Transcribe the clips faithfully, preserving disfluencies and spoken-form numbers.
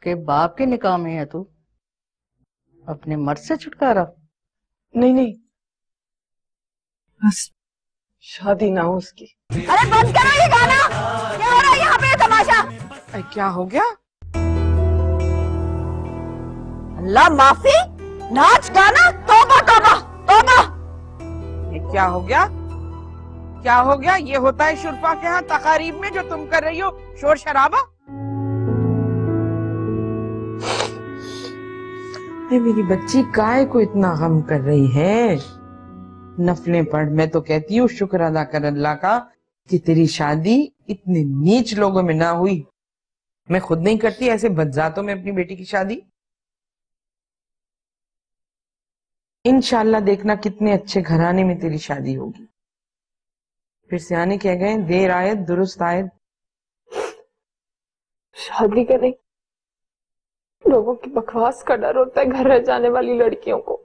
उसके बाप के निकाह में है तू, अपने मर्द से छुटकारा? नहीं नहीं, बस शादी ना हो उसकी। अरे बंद करो ये गाना, क्या हो रहा है यहाँ पे तमाशा? अरे क्या हो गया? अल्लाह माफी, नाच गाना, तौबा तौबा तौबा। ये क्या हो गया? क्या हो गया? ये होता है शुरफा के यहाँ तकारीब में जो तुम कर रही हो, शोर शराबा। मेरी बच्ची काय को इतना गम कर रही है? नफलें पढ़। मैं तो कहती हूँ शुक्र अदा कर अल्लाह का कि तेरी शादी इतने नीच लोगों में ना हुई। मैं खुद नहीं करती ऐसे बदजातों में अपनी बेटी की शादी। इंशाल्लाह देखना कितने अच्छे घराने में तेरी शादी होगी। फिर सियाने कह गए, देर आयत दुरुस्त आयत। शादी करें, लोगों की बकवास का डर होता है घर रह जाने वाली लड़कियों को।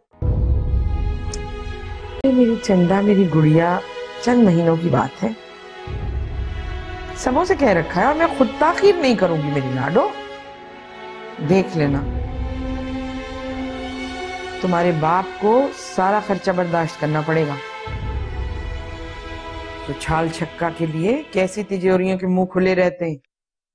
मेरी चंदा, मेरी गुड़िया, चंद महीनों की बात है। सबों से कह रखा है और मैं खुद ताखीर नहीं करूंगी मेरी लाडो। देख लेना, तुम्हारे बाप को सारा खर्चा बर्दाश्त करना पड़ेगा। तो छाल छक्का के लिए कैसी तिजोरियों के मुंह खुले रहते हैं।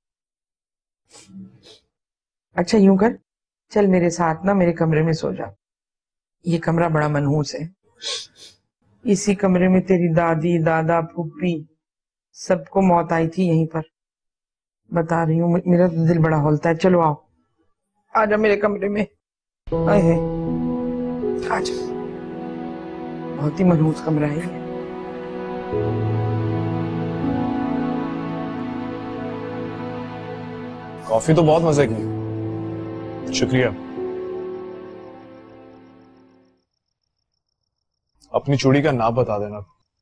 अच्छा यूं कर, चल मेरे साथ ना मेरे कमरे में सो जा। ये कमरा बड़ा मनहूस है। इसी कमरे में तेरी दादी, दादा, फूफी सबको मौत आई थी यहीं पर। बता रही हूँ, मेरा तो दिल बड़ा हौलता है। चलो आओ, आजा मेरे कमरे में। आए आजा, बहुत ही मनहूस कमरा है ये। कॉफी तो बहुत मजे की, शुक्रिया। अपनी चूड़ी का नाप बता देना,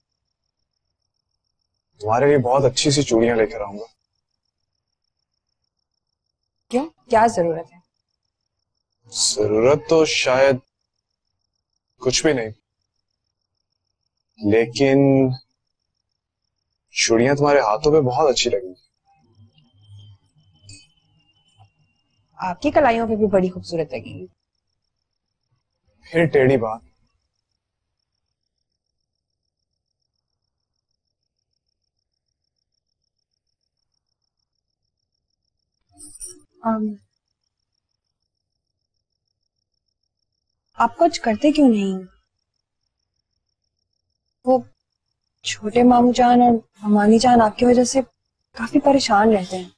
तुम्हारे लिए बहुत अच्छी सी चूड़ियां लेकर आऊंगा। क्यों, क्या जरूरत है? जरूरत तो शायद कुछ भी नहीं, लेकिन चूड़ियां तुम्हारे हाथों पे बहुत अच्छी लगेंगी। आपकी कलाइयों पे भी बड़ी खूबसूरत लगेंगी। फिर टेढ़ी बात। um, आप कुछ करते क्यों नहीं? वो छोटे मामू जान और अमानी जान आपकी वजह से काफी परेशान रहते हैं।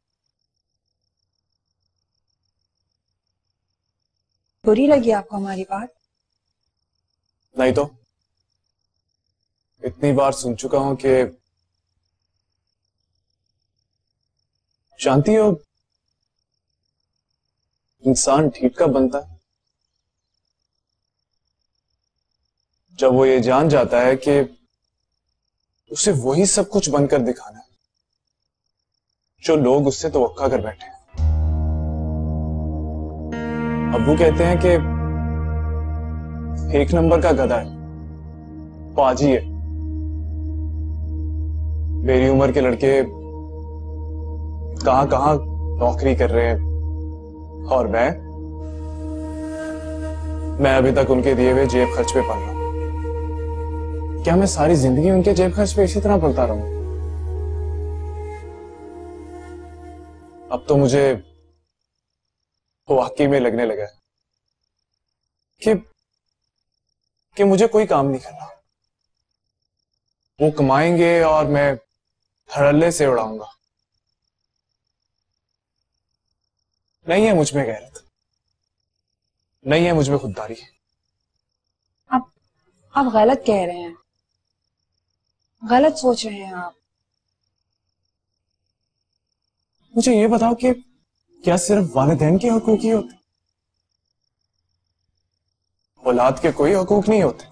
बुरी लगी आपको हमारी बात? नहीं तो, इतनी बार सुन चुका हूं कि जानती हो इंसान ठीक कब बनता है? जब वो ये जान जाता है कि उसे वही सब कुछ बनकर दिखाना है जो लोग उससे तवक्का कर बैठे हैं। अब्बू कहते हैं कि एक नंबर का गधा है, पाजी है। मेरी उम्र के लड़के कहां कहां नौकरी कर रहे हैं और मैं मैं अभी तक उनके दिए हुए जेब खर्च पे पल रहा हूं। क्या मैं सारी जिंदगी उनके जेब खर्च पे इसी तरह पलता रहूं? अब तो मुझे वाकई में लगने लगा है कि कि मुझे कोई काम नहीं करना। वो कमाएंगे और मैं धड़ल्ले से उड़ाऊंगा। नहीं है मुझ में गैरत, नहीं है मुझ में खुददारी। आप आप गलत कह रहे हैं, गलत सोच रहे हैं आप। मुझे ये बताओ कि क्या सिर्फ वालिदैन के हकूक ही होते, औलाद के कोई हकूक नहीं होते?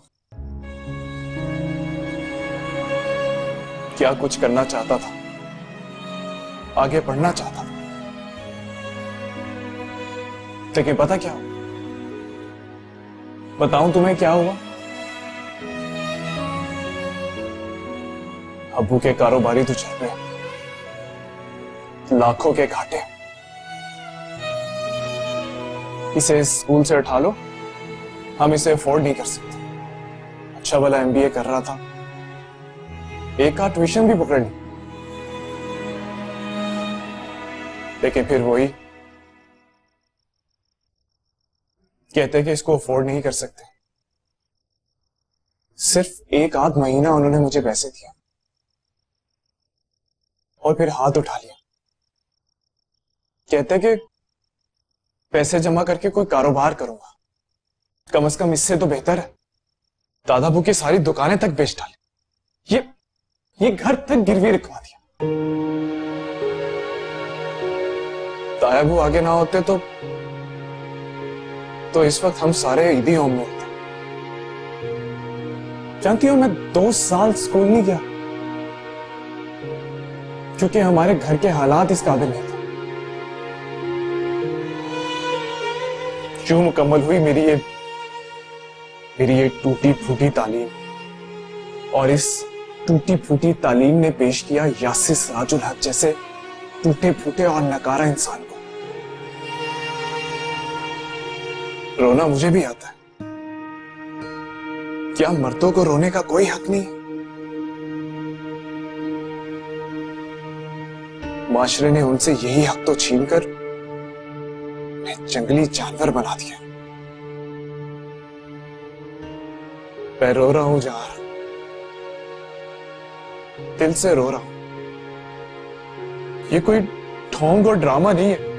क्या कुछ करना चाहता था, आगे बढ़ना चाहता था, लेकिन पता क्या हुआ? बताऊं तुम्हें क्या हुआ? अब्बू के कारोबारी तो चल रहे, लाखों के घाटे, इसे स्कूल से उठा लो, हम इसे अफोर्ड नहीं कर सकते। अच्छा भला एमबीए कर रहा था, एक आध ट्यूशन भी पकड़ ली, लेकिन फिर वही कहते कि इसको अफोर्ड नहीं कर सकते। सिर्फ एक आध महीना उन्होंने मुझे पैसे दिए और फिर हाथ उठा लिया। कहते कि पैसे जमा करके कोई कारोबार करूंगा, कम से कम इससे तो बेहतर है दादाबू की सारी दुकानें तक बेच डाले, ये ये घर तक गिरवी रखवा दिया। दादाबू आगे ना होते तो तो इस वक्त हम सारे ईदी होम में होते। जानती हो, मैं दो साल स्कूल नहीं गया क्योंकि हमारे घर के हालात इस काबिल नहीं थे। क्यों मुकम्मल हुई मेरी ये मेरी ये टूटी फूटी तालीम, और इस टूटी फूटी तालीम ने पेश किया यासिर सिराजुल हक जैसे टूटे फूटे और नकारा इंसान को। रोना मुझे भी आता है, क्या मर्दों को रोने का कोई हक नहीं? माशरे ने उनसे यही हक तो छीनकर उन्हें जंगली जानवर बना दिया। मैं रो रहा हूं यार, दिल से रो रहा हूं। ये कोई ढोंग और ड्रामा नहीं है।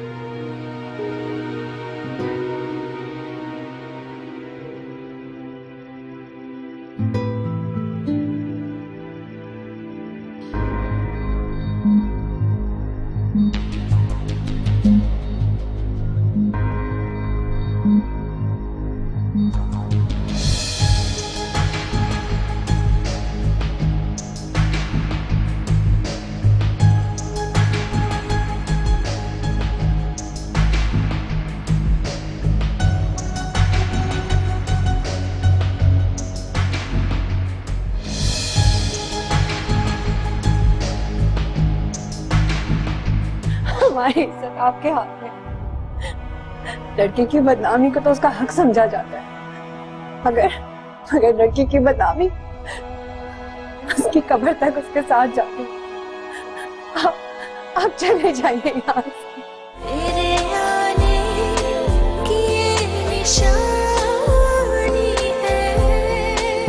हमारी इज्जत आपके हाथ में। लड़की की बदनामी को तो उसका हक समझा जाता है, अगर अगर लड़की की बदनामी उसकी कब्र तक उसके साथ जाती, आप, आप चले जाइए यहाँ से। तेरे आने की ये निशानी है,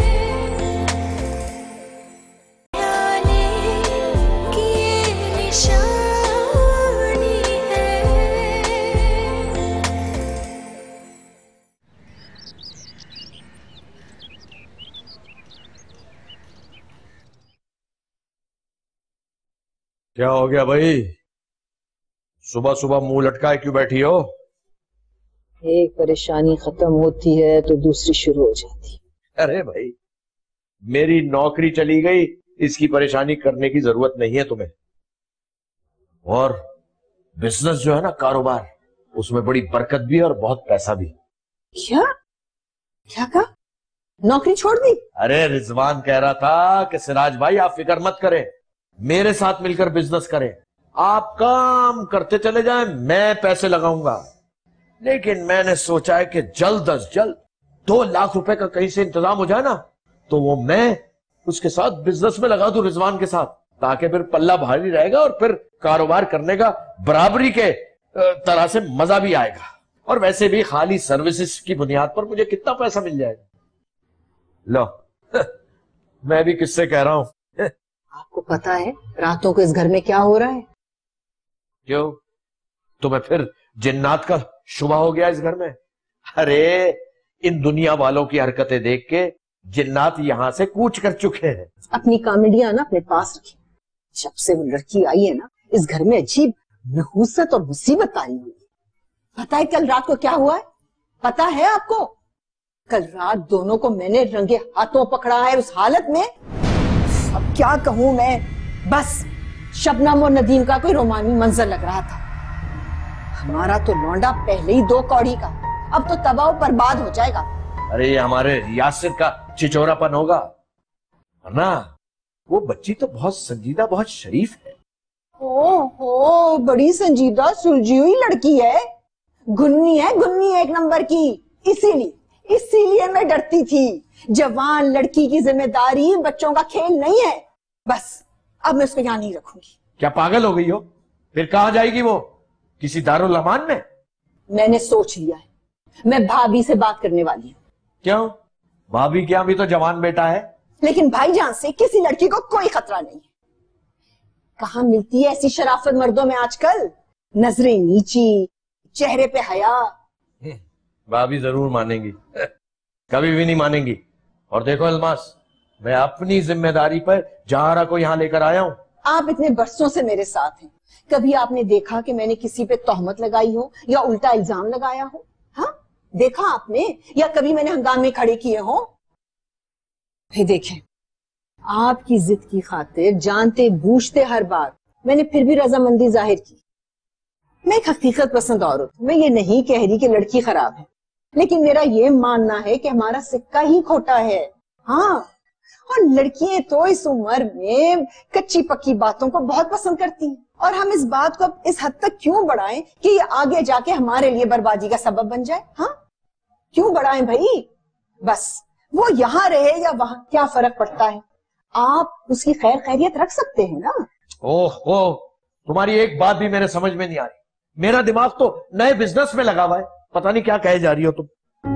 आने की ये निशानी है। क्या हो गया भाई? सुबह सुबह मुंह लटकाए क्यों बैठी हो? एक परेशानी खत्म होती है तो दूसरी शुरू हो जाती है। अरे भाई, मेरी नौकरी चली गई, इसकी परेशानी करने की जरूरत नहीं है तुम्हें। और बिजनेस जो है ना, कारोबार, उसमें बड़ी बरकत भी है और बहुत पैसा भी। क्या क्या कहा? नौकरी छोड़ दी? अरे रिजवान कह रहा था कि सिराज भाई आप फिक्र मत करें, मेरे साथ मिलकर बिजनेस करें, आप काम करते चले जाएं, मैं पैसे लगाऊंगा। लेकिन मैंने सोचा है कि जल्द अज जल्द दो लाख रुपए का कहीं से इंतजाम हो जाए ना, तो वो मैं उसके साथ बिजनेस में लगा दूं, रिजवान के साथ, ताकि फिर पल्ला भारी रहेगा और फिर कारोबार करने का बराबरी के तरह से मजा भी आएगा। और वैसे भी खाली सर्विसेज की बुनियाद पर मुझे कितना पैसा मिल जाएगा। लो मैं भी किससे कह रहा हूं। आपको पता है रातों को इस घर में क्या हो रहा है? क्यों, तुम्हें फिर जिन्नात का शुबा हो गया इस घर में? अरे इन दुनिया वालों की हरकतें देख के जिन्नात यहां से कूच कर चुके हैं। अपनी कॉमेडियां ना अपने पास रखी। जब से वो लड़की आई है ना, इस घर में अजीब नहूसत और मुसीबत आई हुई है। पता है कल रात को क्या हुआ है? पता है आपको? कल रात दोनों को मैंने रंगे हाथों पकड़ा है उस हालत में। अब क्या कहूं मैं, बस शबनम और नदीम का कोई रोमानी मंजर लग रहा था। हमारा तो लौंडा पहले ही दो कौड़ी का, अब तो तबाह बर्बाद हो जाएगा। अरे ये हमारे यासिर का छिचोरापन होगा, वरना वो बच्ची तो बहुत संजीदा, बहुत शरीफ है। ओहो, बड़ी संजीदा सुलझी हुई लड़की है। गुन्नी है, गुन्नी एक नंबर की। इसीलिए इसीलिए मैं डरती थी। जवान लड़की की जिम्मेदारी बच्चों का खेल नहीं है। बस अब मैं उसको यहां नहीं रखूंगी। क्या पागल हो गई हो? फिर कहां जाएगी वो? किसी दारुल अमान में? मैंने सोच लिया है, मैं भाभी से बात करने वाली हूँ। क्यों? भाभी क्या भी तो जवान बेटा है। लेकिन भाईजान से किसी लड़की को कोई खतरा नहीं है। कहां मिलती है ऐसी शराफत मर्दों में आजकल? नजरें नीची, चेहरे पे हया। भाभी जरूर मानेंगी, कभी भी नहीं मानेंगी। और देखो अल्मास, मैं अपनी जिम्मेदारी पर जहारा को यहाँ लेकर आया हूँ। आप इतने बरसों से मेरे साथ हैं, कभी आपने देखा कि मैंने किसी पे तोहमत लगाई हो या उल्टा इल्जाम लगाया हो? हाँ, देखा आपने? या कभी मैंने हंगामे खड़े किए हो? फिर देखें, आपकी जिद की खातिर जानते बूझते हर बार मैंने फिर भी रजामंदी जाहिर की। मैं एक हकीकत पसंद औरत हूं। मैं ये नहीं कह रही कि लड़की खराब है, लेकिन मेरा ये मानना है कि हमारा सिक्का ही खोटा है। हाँ, और लड़कियां तो इस उम्र में कच्ची पक्की बातों को बहुत पसंद करती हैं, और हम इस बात को इस हद तक क्यों बढ़ाएं कि ये आगे जाके हमारे लिए बर्बादी का सबब बन जाए? हाँ, क्यों बढ़ाएं भाई? बस वो यहाँ रहे या वहां, क्या फर्क पड़ता है? आप उसकी खैर खैरियत रख सकते हैं ना। ओह ओह, तुम्हारी एक बात भी मेरे समझ में नहीं आ रही। मेरा दिमाग तो नए बिजनेस में लगा हुआ है, पता नहीं क्या कहे जा रही हो तुम।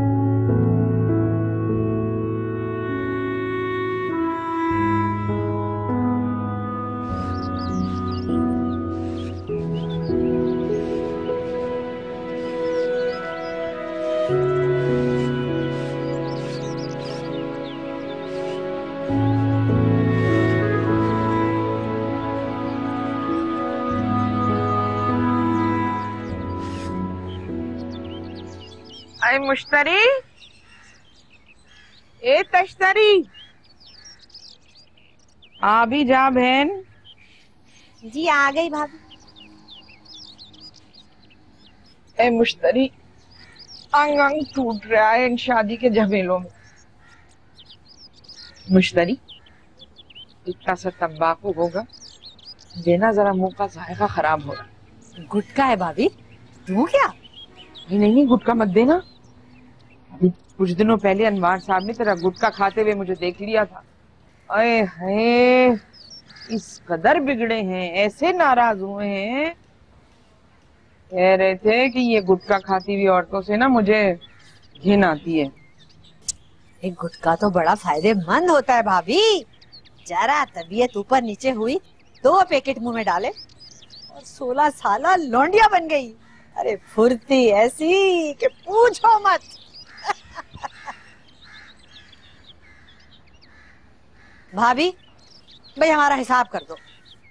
अरे मुश्तरी, ए तश्तरी, आ भी जा बहन। जी आ गई भाभी। ए मुश्तरी, अंग अंग टूट रहा है इन शादी के झमेलों में। मुश्तरी, इतना सा तंबाकू होगा, देना जरा, मुंह का जायका खराब हो रहा। गुटका है भाभी, तू क्या? नहीं नहीं, गुटका मत देना। अभी कुछ दिनों पहले अनवार साहब ने तेरा गुटका खाते हुए मुझे देख लिया था। अरे है, इस कदर बिगड़े हैं, ऐसे नाराज हुए हैं, कह रहे थे कि ये गुटखा खाती हुई औरतों से ना मुझे घिन आती है। एक गुटका तो बड़ा फायदेमंद होता है भाभी। जरा तबीयत ऊपर नीचे हुई, दो पैकेट मुंह में डाले और सोलह साल लौंडिया बन गई। अरे फुर्ती ऐसी कि पूछो मत। भाभी, भाई हमारा हिसाब कर दो।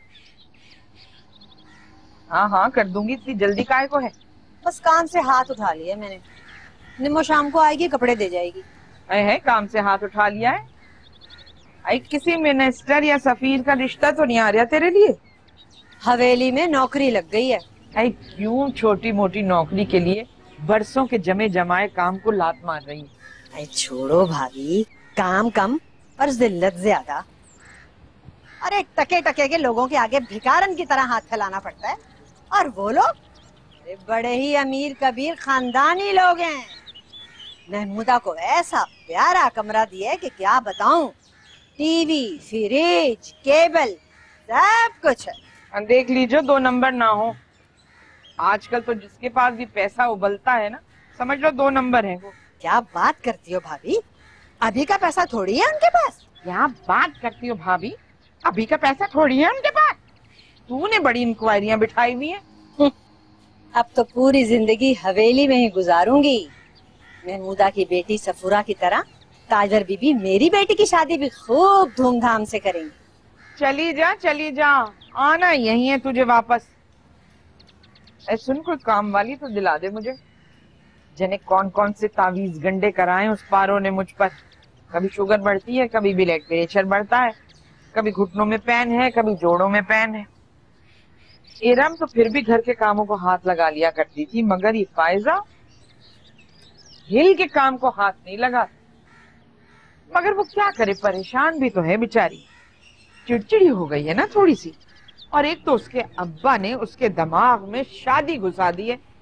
हाँ हाँ कर दूंगी, इतनी जल्दी काहे को है? बस काम से हाथ उठा लिया मैंने। निम्मो शाम को आएगी, कपड़े दे जाएगी। अरे है, काम से हाथ उठा लिया है? आई किसी मिनिस्टर या सफीर का रिश्ता तो नहीं आ रहा तेरे लिए? हवेली में नौकरी लग गई है। आई क्यों छोटी मोटी नौकरी के लिए बरसों के जमे जमाए काम को लात मार रही है? आई छोड़ो भाभी, काम कम और जिल्लत ज्यादा। अरे टके टके के लोगों के आगे भिखारन की तरह हाथ फैलाना पड़ता है, और वो लोग अरे बड़े ही अमीर कबीर खानदानी लोग हैं। महमूदा को ऐसा प्यारा कमरा दिया है कि क्या बताऊं। टीवी, फ्रिज, केबल, सब कुछ है। देख लीजिए, दो नंबर ना हो। आजकल तो जिसके पास भी पैसा उबलता है ना, समझ लो दो नंबर है वो। क्या बात करती हो भाभी, अभी का पैसा थोड़ी है उनके पास। क्या बात करती हो भाभी, अभी का पैसा थोड़ी है उनके पास। तूने बड़ी इंक्वायरियां बिठाई हुई है। अब तो पूरी जिंदगी हवेली में ही गुजारूंगी। महमूदा की बेटी सफूरा की तरह ताजर बीबी मेरी बेटी की शादी भी खूब धूमधाम से करेंगी। चली जा चली जा, आना यही है तुझे वापस। ऐ सुन, कोई काम वाली तो दिला दे मुझे। जने कौन कौन से तावीज गंडे कराए उस पारो ने मुझ पर। कभी शुगर बढ़ती है, कभी ब्लड प्रेशर बढ़ता है, कभी घुटनों में पैन है, कभी जोड़ों में पैन है। इरम तो फिर भी घर के कामों को हाथ लगा लिया करती थी, मगर ये फायजा हिल के काम को हाथ नहीं लगा। मगर वो क्या करे, परेशान भी तो है बेचारी। चिड़चिड़ी हो गई है ना थोड़ी सी। और एक तो उसके अब्बा ने उसके दिमाग में शादी घुसा दी है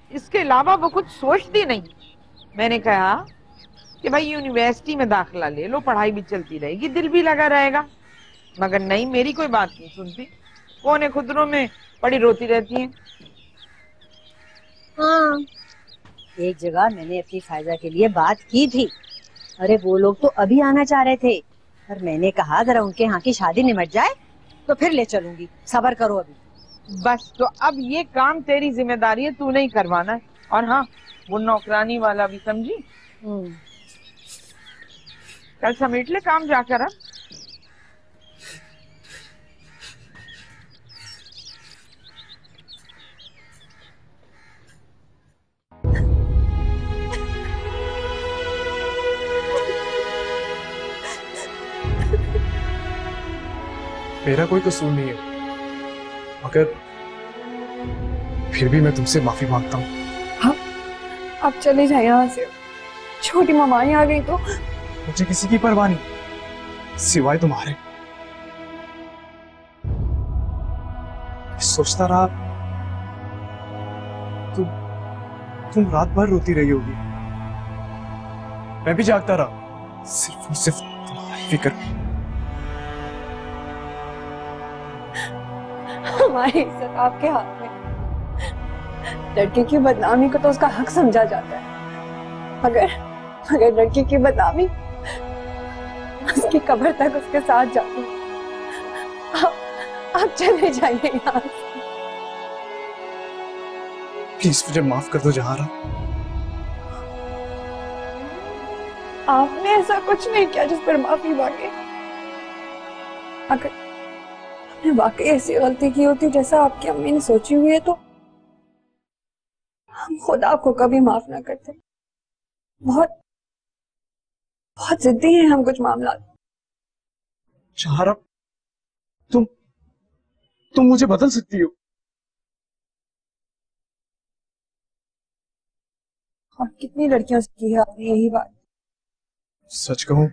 इसके अलावा वो कुछ सोचती नहीं। मैंने कहा कि भाई यूनिवर्सिटी में दाखिला ले लो, पढ़ाई भी चलती रहेगी, दिल भी लगा रहेगा, मगर नहीं, मेरी कोई बात नहीं सुनती। कोने खुदरों में पड़ी रोती रहती है। हाँ, एक जगह मैंने अपनी फायदा के लिए बात की थी। अरे वो लोग तो अभी आना चाह रहे थे, पर मैंने कहा अगर उनके यहाँ की शादी निमट जाए तो फिर ले चलूंगी, सब्र करो अभी। बस, तो अब ये काम तेरी जिम्मेदारी है, तू नहीं करवाना है। और हाँ, वो नौकरानी वाला भी, समझी? कल समेट ले काम जाकर। अब मेरा कोई कसूर नहीं है, मगर फिर भी मैं तुमसे माफी मांगता हूँ। हाँ, आप चले जाए यहाँ से। छोटी मामाई आ गई तो। मुझे किसी की परवाह नहीं सिवाय तुम्हारे। सोचता रहा तुम तुम रात भर रोती रही होगी, मैं भी जागता रहा, सिर्फ और सिर्फ तुम्हारी फिक्र। हमारी इज्जत आपके हाथ में। लड़के की बदनामी को तो उसका हक समझा जाता है, अगर अगर लड़की की बदनामी उसकी कब्र तक उसके साथ जाती। आप, आप चले जाइए यहाँ से। प्लीज मुझे माफ कर दो जहारा। आपने ऐसा कुछ नहीं किया जिस पर माफी मांगे। अगर आपने वाकई ऐसी गलती की होती जैसा आपकी अम्मी ने सोची हुई है, तो हम खुद आपको कभी माफ ना करते। बहुत बहुत जिद्दी हैं हम कुछ मामला। जहारा, तुम तुम मुझे बदल सकती हो। और कितनी लड़कियों से की है आपने यही बात। सच कहूं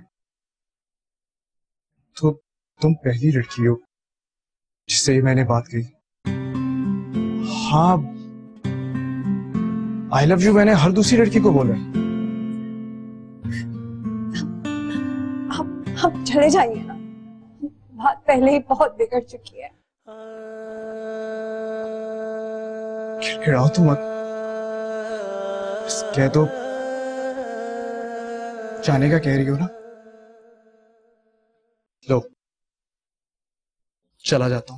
तो तुम पहली लड़की हो जिससे मैंने बात की। हाँ, आई लव यू मैंने हर दूसरी लड़की को बोला। आप आप चले जाइए ना, बात पहले ही बहुत बिगड़ चुकी है। खिड़खिड़ाओ तुम मत, बस कह दो जाने का कह रही हो ना। लो, चला जाता हूं।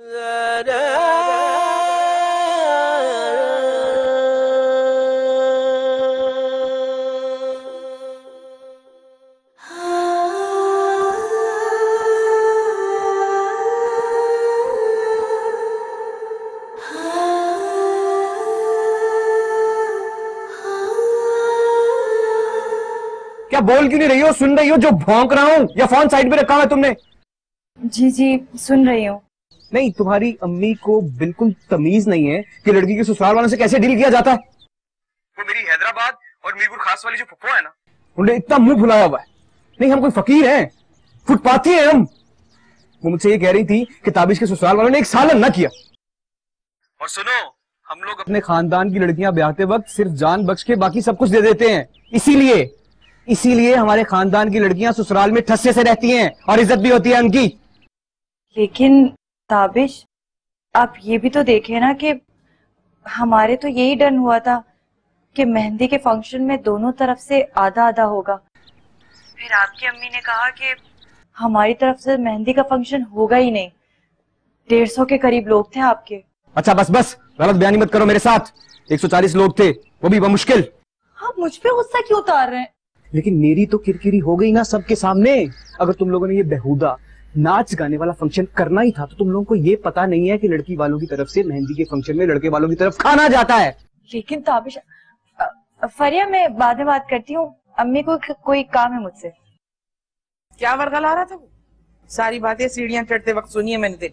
क्या बोल क्यों नहीं रही हो? सुन रही हो जो भौंक रहा हूँ, या फोन साइड पे रखा है तुमने? जी जी सुन रही हूँ। नहीं, तुम्हारी अम्मी को बिल्कुल तमीज नहीं है कि लड़की के ससुराल वालों से कैसे डील किया जाता है। वो मेरी हैदराबाद और मीरपुर खास वाली जो फुप्पो है ना, उन्हें इतना मुंह फुलाया हुआ है। नहीं, हम कोई फकीर हैं, फुटपाथी हैं हम। वो मुझसे ये कह रही थी कि ताबिश के ससुराल वालों ने एक सालन न किया। और सुनो, हम लोग अपने खानदान की लड़कियां ब्याहते वक्त सिर्फ जान बख्श के बाकी सब कुछ दे देते हैं। इसीलिए इसीलिए हमारे खानदान की लड़कियां ससुराल में ठस्से से रहती हैं और इज्जत भी होती है उनकी। लेकिन ताबिश, आप ये भी तो देखे ना कि हमारे तो यही डन हुआ था कि मेहंदी के फंक्शन में दोनों तरफ से आधा आधा होगा। फिर आपकी अम्मी ने कहा कि हमारी तरफ से मेहंदी का फंक्शन होगा ही नहीं। डेढ़ सौ के करीब लोग थे आपके। अच्छा बस बस, गलत बयानी मत करो मेरे साथ। एक सौ चालीस लोग थे, वो भी बमुश्किल। आप मुझ पे गुस्सा क्यों उतार रहे हैं? लेकिन मेरी तो किरकिरी हो गई ना सबके सामने। अगर तुम लोगों ने ये बेहुदा नाच गाने वाला फंक्शन करना ही था तो तुम लोगों को ये पता नहीं है कि लड़की वालों की तरफ से मेहंदी के फंक्शन में लड़के वालों की तरफ खाना जाता है। लेकिन ताबिश, फरिया मैं बाद में बात करती हूँ, अम्मी को कोई काम है मुझसे। क्या वर्गला रहा था वो? सारी बातें सीढ़ियां चढ़ते वक्त सुनी है मैंने तेरी।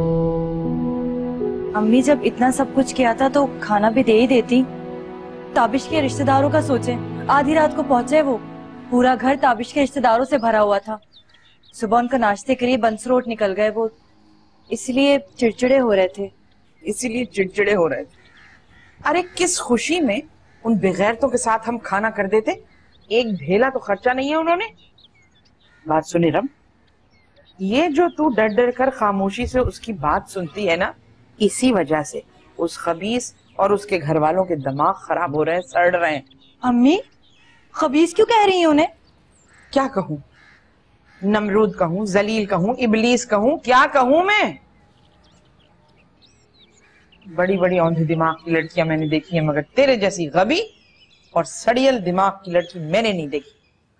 अम्मी जब इतना सब कुछ किया था तो खाना भी दे ही देती। ताबिश के रिश्तेदारों का सोचे, आधी रात को पहुंचे वो, पूरा घर ताबिश के रिश्तेदारों से भरा हुआ था। सुबह उनका नाश्ते के लिए बंसरोट निकल गए वो, इसलिए चिड़चिड़े हो रहे थे। इसीलिए चिड़चिड़े हो रहे थे। अरे किस खुशी में उन बेगैरतों के साथ हम खाना कर देते, एक ढेला तो खर्चा नहीं है उन्होंने। बात सुनी रम, ये जो तू डर डर कर खामोशी से उसकी बात सुनती है ना, इसी वजह से उस खबीस और उसके घर वालों के दिमाग खराब हो रहे हैं, सड़ रहे हैं। अम्मी खबीस क्यों कह रही हैं उन्हें? क्या कहूं, नमरूद कहूं, जलील कहूं, इबलीस कहूं, क्या कहूं मैं? बड़ी बड़ी औंधे दिमाग की लड़कियां मैंने देखी है, मगर तेरे जैसी गबी और सड़ियल दिमाग की लड़की मैंने नहीं देखी।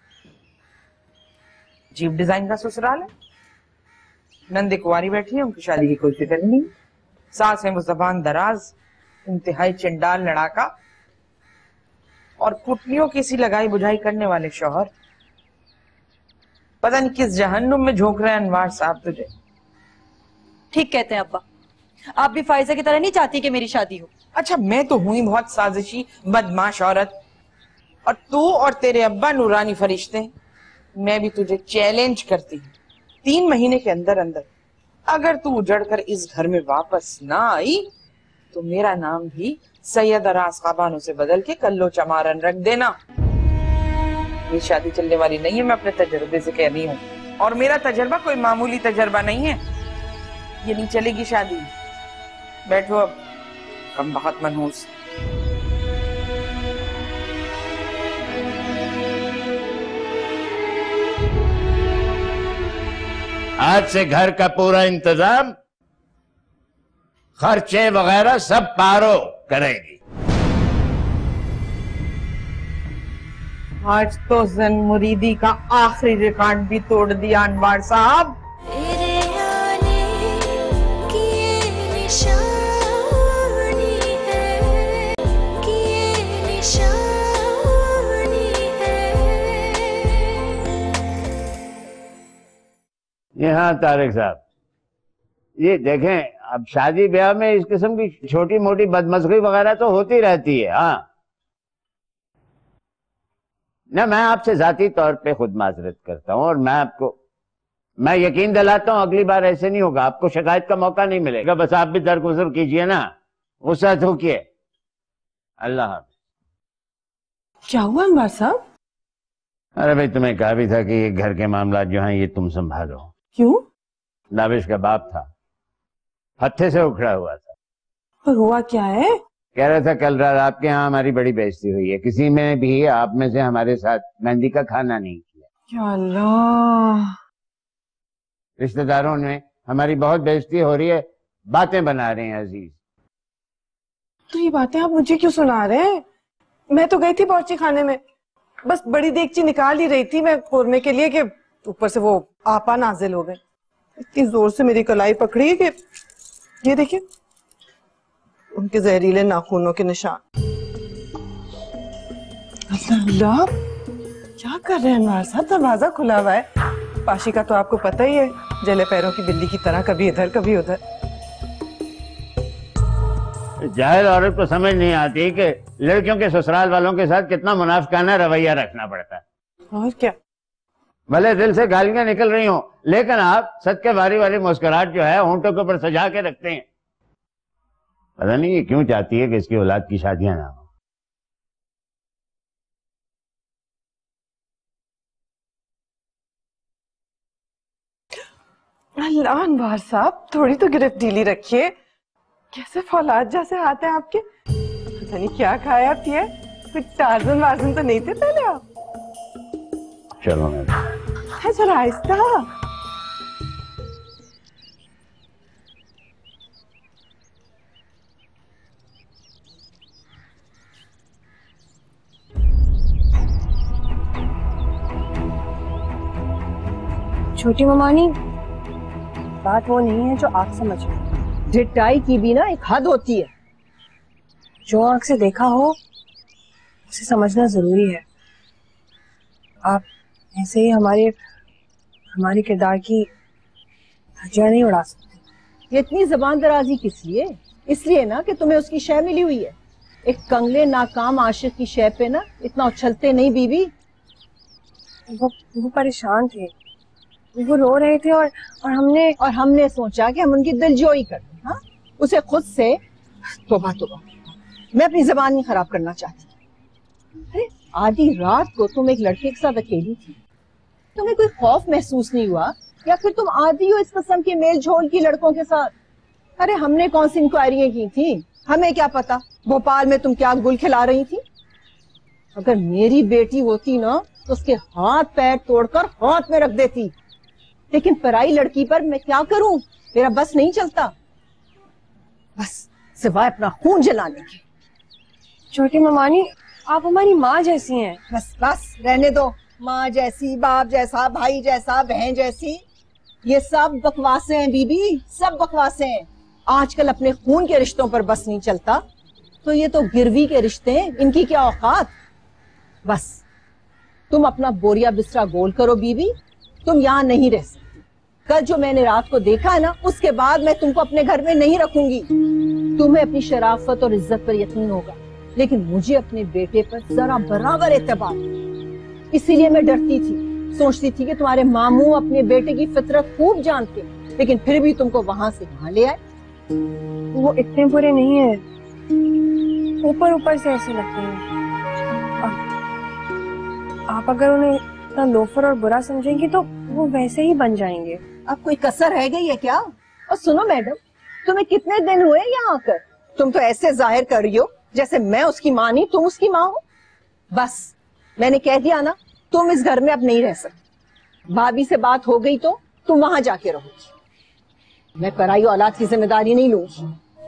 जीप डिजाइन का ससुराल है, नंदे कुंवारी बैठी है, उनकी शादी की कोई फिक्र नहीं। सास है वो जबान दराज, इंतहाई चंडाल लड़ाका, और पुटलियों की सी लगाई बुझाई करने वाले शौहर। पता नहीं किस जहन्नुम में झोंक रहे हैं अनवार साहब तुझे। ठीक कहते हैं अब्बा, आप भी फायजा की तरह नहीं चाहती कि मेरी शादी हो। अच्छा, मैं तो हुई बहुत साजिशी बदमाश औरत, और तू और तेरे अब्बा नूरानी फरिश्ते। मैं भी तुझे चैलेंज करती हूँ, तीन महीने के अंदर अंदर अगर तू उजड़ कर इस घर में वापस ना आई तो मेरा नाम भी सैयद अरास खाबानों से बदल के कल्लो चमारन रख देना। ये शादी चलने वाली नहीं है, मैं अपने तजर्बे से कह रही हूँ, और मेरा तजर्बा कोई मामूली तजर्बा नहीं है। ये नहीं चलेगी शादी। बैठो अब, कम बहुत मनहूस। आज से घर का पूरा इंतजाम, खर्चे वगैरह सब पारो करेगी। आज तो जन मुरीदी का आखिरी रिकॉर्ड भी तोड़ दिया अनवार साहब। तेरे आने की ये निशानी है, कि ये निशानी है। ये हाँ तारिक साहब, ये देखें, अब शादी ब्याह में इस किस्म की छोटी मोटी बदमज़गी वगैरह तो होती रहती है। हाँ ना, मैं आपसे जाती तौर पे खुद माजरत करता हूँ, और मैं आपको मैं यकीन दिलाता हूँ अगली बार ऐसे नहीं होगा, आपको शिकायत का मौका नहीं मिलेगा। बस आप भी दरगुजर कीजिए ना, गुस्सा थूकिए। अल्लाह हाफ़िज़। क्या हुआ अनवार साहब? अरे भाई, तुम्हें कहा भी था कि ये घर के मामला जो हैं ये तुम संभालो। क्यों? नाविश का बाप था, हत्थे से उखड़ा हुआ था। पर हुआ क्या है? कह रहा था कल रात आपके यहाँ हमारी बड़ी बेइज्जती हुई है, किसी में भी आप में से हमारे साथ मेहंदी का खाना नहीं किया। या अल्लाह, रिश्तेदारों ने हमारी बहुत बेइज्जती हो रही है, बातें बना रहे हैं अजीज। तो ये बातें आप मुझे क्यों सुना रहे हैं? मैं तो गई थी बावर्ची खाने में, बस बड़ी देगची निकाल ही रही थी मैं कोरमे के लिए कि ऊपर से वो आपा नाजिल हो गए। इतनी जोर से मेरी कलाई पकड़ी है कि ये देखिए उनके जहरीले नाखूनों के निशान। अल्लाह, क्या कर रहे हैं अनवार साहब? दरवाजा खुला हुआ है। पाशी का तो आपको पता ही है, जले पैरों की बिल्ली की तरह कभी इधर कभी उधर। जाहिर औरत को समझ नहीं आती कि लड़कियों के ससुराल वालों के साथ कितना मुनाफिकाना रवैया रखना पड़ता है। और क्या, भले दिल से गालियां निकल रही हो, लेकिन आप सदके बारी वाली मुस्कुराहट जो है होंठों के ऊपर सजा के रखते हैं। पता नहीं ये क्यों चाहती है कि इसकी औलाद की शादियां ना हो। अल्लाह अनवार साहब, थोड़ी तो गिरफ्त ढीली रखिए। कैसे फौलाद जैसे हाथ हैं आपके। पता नहीं क्या खाया पिया, कुछ टार्जन वार्जन तो नहीं थे पहले आप? चलो मैं है जरा आहिस्ता। छोटी ममानी, बात वो नहीं है जो आप समझ रहे हैं। ढिठाई की भी ना एक हद होती है। जो आंख से देखा हो उसे समझना जरूरी है। आप ऐसे ही हमारे हमारे किरदार की धज्जियां नहीं उड़ा सकते। ये इतनी जबान दराजी किस लिए? इसलिए ना कि तुम्हें उसकी शय मिली हुई है। एक कंगले नाकाम आशिक की शय पे ना इतना उछलते नहीं बीबी। वो वो परेशान थे, वो रो रहे थे, और और हमने और हमने सोचा कि हम उनकी दिलजोई कर दें। हाँ, उसे खुद से तोबा तोबा मैं अपनी जबान नहीं खराब करना चाहती। अरे आधी रात को तुम एक लड़के के साथ अकेली थी, तुम्हें कोई खौफ महसूस नहीं हुआ? या फिर तुम आदी हो इस किस्म के मेल झोल की लड़कों के साथ? अरे हमने कौन सी इंक्वायरियां की थी, हमें क्या पता भोपाल में तुम क्या गुल खिला रही थी। अगर मेरी बेटी होती ना तो उसके हाथ पैर तोड़कर हाथ में रख देती, लेकिन पराई लड़की पर मैं क्या करूं, मेरा बस नहीं चलता, बस सिवाय अपना खून जलाने के। छोटी ममानी, आप हमारी माँ जैसी हैं। बस बस रहने दो, माँ जैसी, बाप जैसा, भाई जैसा, बहन जैसी, ये सब बकवासें हैं बीबी, सब बकवासें हैं। आजकल अपने खून के रिश्तों पर बस नहीं चलता तो ये तो गिरवी के रिश्ते हैं, इनकी क्या औकात। बस तुम अपना बोरिया बिस्तरा गोल करो बीबी, तुम यहाँ नहीं रह सकती। कल जो मैंने रात को देखा है ना, उसके बाद मैं तुमको अपने घर में नहीं रखूंगी। तुम्हें अपनी शराफत और इज्जत पर यकीन होगा, लेकिन मुझे अपने बेटे पर जरा बराबर एतबार। इसीलिए मैं डरती थी, सोचती थी कि तुम्हारे मामू अपने बेटे की फितरत खूब जानते, लेकिन फिर भी तुमको वहां से वहां ले आए। वो इतने बुरे नहीं है, ऊपर ऊपर से ऐसे लगते हैं। आप अगर उन्हें इतना लोफर और बुरा समझेंगी तो वो वैसे ही बन जाएंगे। अब कोई कसर रह गई है क्या? और सुनो मैडम, तुम्हें कितने दिन हुए यहाँ आकर? तुम तो ऐसे जाहिर कर रही हो जैसे मैं उसकी माँ नहीं तुम उसकी माँ हो। बस मैंने कह दिया ना, तुम इस घर में अब नहीं रह सकती। भाभी से बात हो गई तो तुम वहां जाके रहोगी, मैं पराई औलाद की जिम्मेदारी नहीं लूंगी।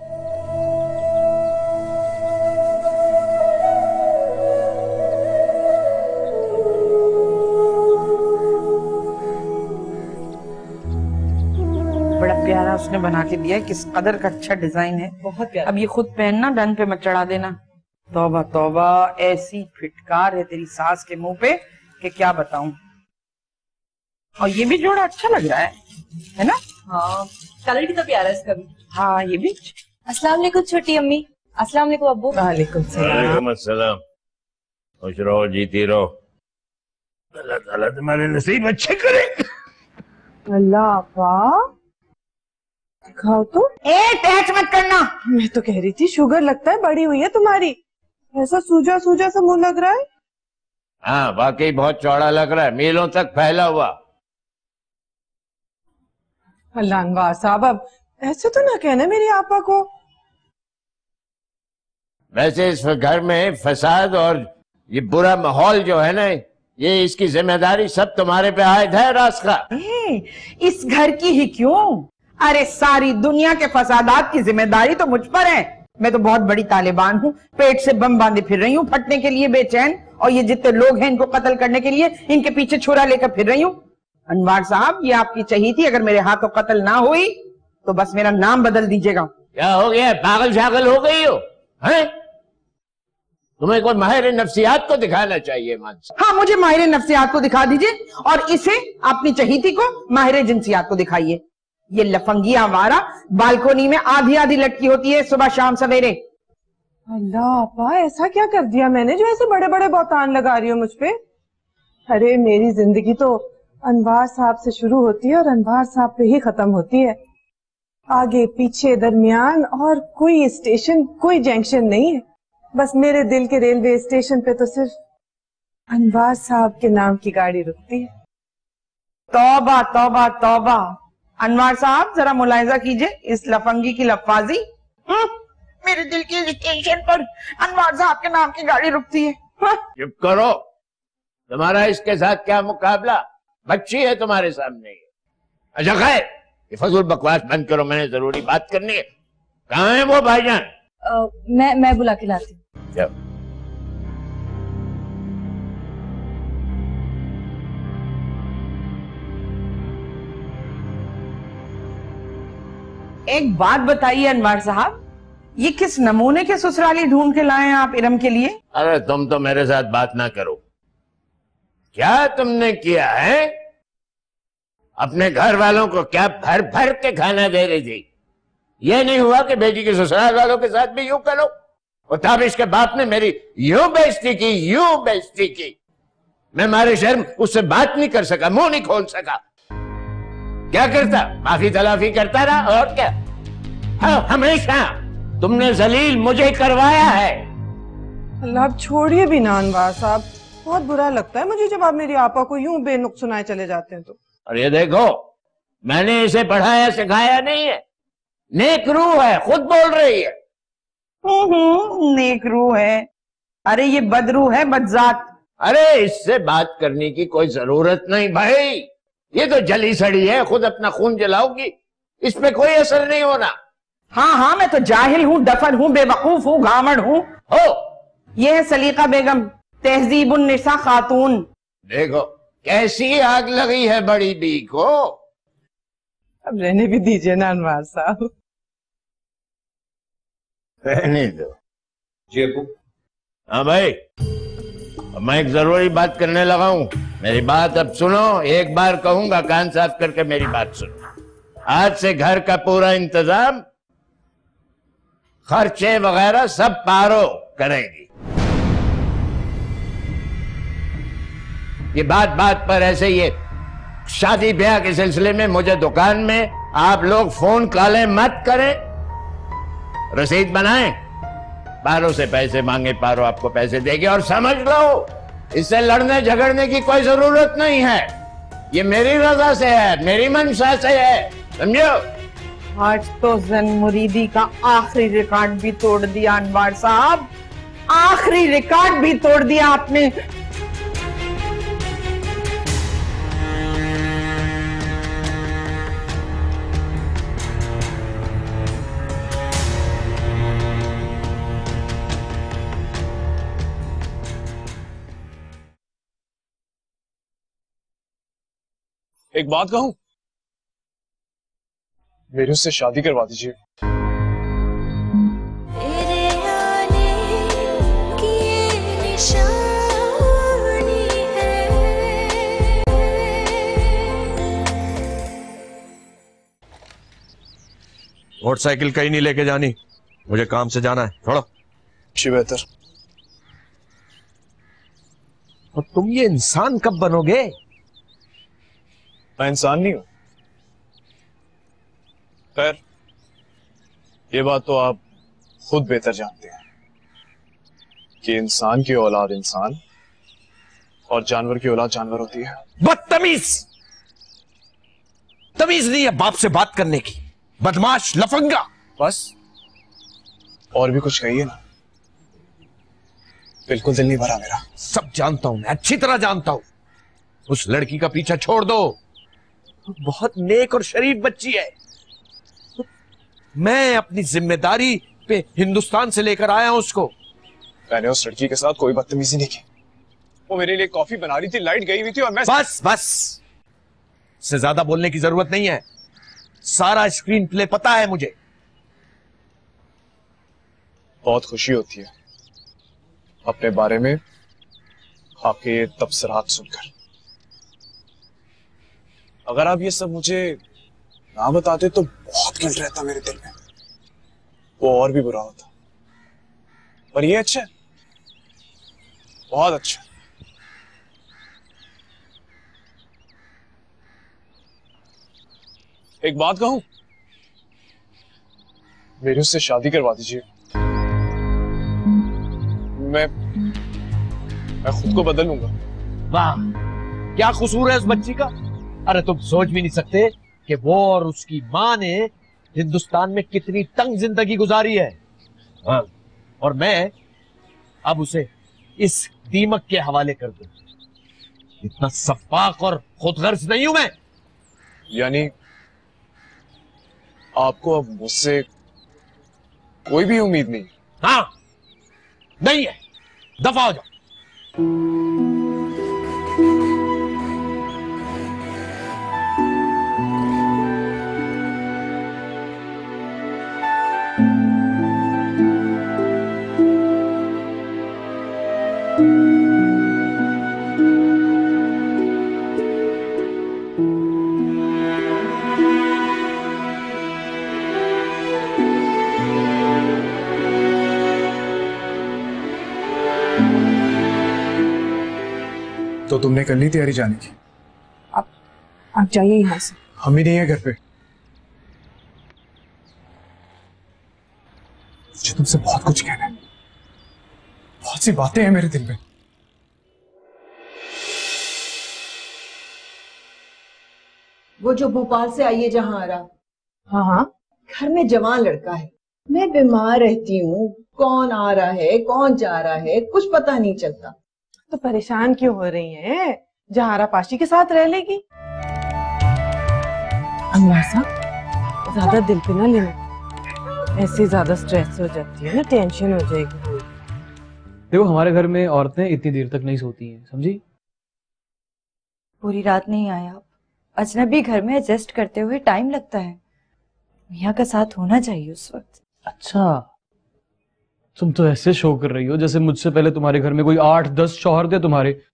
बड़ा प्यारा उसने बना के दिया है, किस कदर का अच्छा डिजाइन है, बहुत प्यारा। अब ये खुद पहनना, डन पे मत चढ़ा देना। तौबा तौबा, ऐसी फिटकार है तेरी सास के मुंह पे कि क्या बताऊं। और ये भी जोड़ा अच्छा लग रहा है, है ना? हाँ, कलर कितना प्यारा है इसका भी। हाँ ये भी। अस्सलाम वालेकुम छोटी अम्मी। अस्सलाम वालेकुम अब्बू। वालेकुम वालेकुम अस्सलाम। खुश रहो, जीती रहो, अल्लाह ताला तुम्हारे नसीब अच्छे करे। अल्लाह आपा दिखाओ तो। ए टच मत करना। मैं तो कह रही थी शुगर लगता है बड़ी हुई है तुम्हारी, ऐसा सूजा सूजा सा मुंह लग रहा है। हाँ वाकई बहुत चौड़ा लग रहा है, मीलों तक फैला हुआ। अल्लाह अनवार साहब, अब ऐसे तो ना कहना मेरी आपा को। वैसे इस घर में फसाद और ये बुरा माहौल जो है ना, ये इसकी जिम्मेदारी सब तुम्हारे पे आयद है रास्ता। इस घर की ही क्यों, अरे सारी दुनिया के फसादात की जिम्मेदारी तो मुझ पर है। मैं तो बहुत बड़ी तालिबान हूँ, पेट से बम बांधे फिर रही हूँ, फटने के लिए बेचैन, और ये जितने लोग हैं इनको कत्ल करने के लिए इनके पीछे छुरा लेकर फिर रही हूँ। अनवार साहब ये आपकी चाहिए थी, अगर मेरे हाथों कत्ल ना हुई तो बस मेरा नाम बदल दीजिएगा। क्या हो गया, पागल शागल हो गई हो हैं? तुम्हें कोई माहिर नफ्सियात को दिखाना चाहिए। मान हाँ मुझे माहिर नफ्सियात को दिखा दीजिए, और इसे अपनी चहीती को माहिर जिनसियात को दिखाइए। ये लफंगिया वारा बालकोनी में आधी आधी लटकी होती है सुबह शाम सवेरे। अल्लाह आपा ऐसा क्या कर दिया मैंने जो ऐसे बड़े बड़े बौतान लगा रही हो मुझ पे? अरे मेरी जिंदगी तो अनवार साहब से शुरू होती है और अनवार साहब पे ही खत्म होती है। आगे पीछे दरमियान और कोई स्टेशन कोई जंक्शन नहीं है। बस मेरे दिल के रेलवे स्टेशन पे तो सिर्फ अनवार साहब के नाम की गाड़ी रुकती है। तौबा तौबा तौबा। अनवार साहब जरा मुलायजा कीजिए इस लफंगी की लफाजी। मेरे दिल के स्टेशन पर अनवार साहब के नाम की गाड़ी रुकती है। चुप करो, तुम्हारा इसके साथ क्या मुकाबला, बच्ची है तुम्हारे सामने। अच्छा खैर, ये फजूल बकवास बंद करो, मैंने जरूरी बात करनी है। कहाँ है वो भाईजान? मैं मैं बुला के लाती हूँ। एक बात बताइए अनवार साहब, ये किस नमूने के ससुराली ढूंढ के लाए हैं आप इरम के लिए? अरे तुम तो मेरे साथ बात ना करो। क्या तुमने किया है? अपने घर वालों को क्या भर भर के खाना दे रही थी? ये नहीं हुआ कि बेटी के ससुराल वालों के साथ भी यूं करो? और ताबिश के बाप ने मेरी यूं बेइज्जती की, यूं बेइज्जती की, मैं मारे शर्म उससे बात नहीं कर सका, मुंह नहीं खोल सका। क्या करता? माफी तलाफी करता रहा और क्या। हाँ, हमेशा तुमने जलील मुझे करवाया है। अल्लाह आप छोड़िए भी ना अनवार साहब, बहुत बुरा लगता है मुझे जब आप मेरी आपा को यूं बेनुक्स सुनाए चले जाते हैं तो। और ये देखो, मैंने इसे पढ़ाया सिखाया नहीं है, नेक रूह है, खुद बोल रही है। हम्म नेक रूह है, अरे ये बदरू है, बदजात। अरे इससे बात करने की कोई जरूरत नहीं भाई, ये तो जली सड़ी है, खुद अपना खून जलाओगी, इस पे कोई असर नहीं होना। हाँ हाँ मैं तो जाहिल हूँ, डफर हूँ, बेवकूफ हूँ, गामड़ हूँ। हो ये है सलीका बेगम, तहजीबुन निसा खातून। देखो कैसी आग लगी है बड़ी बी को। अब रहने भी दीजिए ना अनवार साहब। रहने दो जी अबू। हाँ भाई, अब मैं एक जरूरी बात करने लगा हूं, मेरी बात अब सुनो। एक बार कहूंगा, कान साफ करके मेरी बात सुनो। आज से घर का पूरा इंतजाम, खर्चे वगैरह सब पारो करेंगी। ये बात बात पर ऐसे ये शादी ब्याह के सिलसिले में मुझे दुकान में आप लोग फोन कॉलें मत करें, रसीद बनाएं, पारो से पैसे मांगे, पारो आपको पैसे देगी। और समझ लो, इससे लड़ने झगड़ने की कोई जरूरत नहीं है, ये मेरी रजा से है, मेरी मंशा से है, समझो। आज तो जन मुरीदी का आखिरी रिकॉर्ड भी तोड़ दिया अनवार साहब, आखिरी रिकॉर्ड भी तोड़ दिया आपने। एक बात कहूं, मेरे उससे शादी करवा दीजिए। तेरे आने की ये निशानी है। मोटरसाइकिल कहीं नहीं लेके जानी, मुझे काम से जाना है, छोड़ो। जी बेहतर। और तुम ये इंसान कब बनोगे? मैं इंसान नहीं हूं। खैर, ये बात तो आप खुद बेहतर जानते हैं कि इंसान की औलाद इंसान और जानवर की औलाद जानवर होती है। बदतमीज, तमीज नहीं है बाप से बात करने की, बदमाश, लफंगा। बस और भी कुछ कहिए ना, बिल्कुल दिल नहीं भरा मेरा। सब जानता हूं मैं, अच्छी तरह जानता हूं। उस लड़की का पीछा छोड़ दो, बहुत नेक और शरीफ बच्ची है। मैं अपनी जिम्मेदारी पे हिंदुस्तान से लेकर आया हूं उसको। मैंने उस लड़की के साथ कोई बदतमीजी नहीं की, वो मेरे लिए कॉफी बना रही थी, लाइट गई हुई थी और मैं। बस बस, इससे ज्यादा बोलने की जरूरत नहीं है, सारा स्क्रीन प्ले पता है मुझे। बहुत खुशी होती है अपने बारे में आपके ये तबसरात सुनकर। अगर आप ये सब मुझे ना बताते तो बहुत गिल्ट रहता मेरे दिल में, वो और भी बुरा होता। पर ये अच्छा है, बहुत अच्छा। एक बात कहूं, मेरी उससे शादी करवा दीजिए। मैं मैं खुद को बदल लूंगा। वाह, क्या कसूर है उस बच्ची का? अरे तुम सोच भी नहीं सकते कि वो और उसकी माँ ने हिंदुस्तान में कितनी तंग जिंदगी गुजारी है। हाँ, और मैं अब उसे इस दीमक के हवाले कर दूं। इतना सफाक और खुदगर्ज नहीं हूं मैं। यानी आपको अब मुझसे कोई भी उम्मीद नहीं? हाँ, नहीं है, दफा हो जाओ। तो तुमने कर ली तैयारी जाने की? आप आप जाइए यहाँ से। हम ही नहीं है घर पे। मुझे तुमसे बहुत कुछ कहना है, बहुत सी बातें हैं मेरे दिल में। वो जो भोपाल से आई है जहां आ रहा, हाँ हाँ, घर में जवान लड़का है। मैं बीमार रहती हूँ, कौन आ रहा है कौन जा रहा है कुछ पता नहीं चलता। तो परेशान क्यों हो रही हैं? जहारा पाशी के साथ रह लेगी। अनवर साहब, ज्यादा दिल पे ना लेना, ऐसे ज्यादा स्ट्रेस हो जाती है ना, टेंशन हो जाएगी। देखो हमारे घर में औरतें इतनी देर तक नहीं सोती हैं, समझी? पूरी रात नहीं आया आप। अजनबी घर में एडजस्ट करते हुए टाइम लगता है, मियाँ का साथ होना चाहिए उस वक्त। अच्छा, तुम तो ऐसे शो कर रही हो जैसे मुझसे पहले तुम्हारे घर में कोई आठ दस शौहर थे तुम्हारे,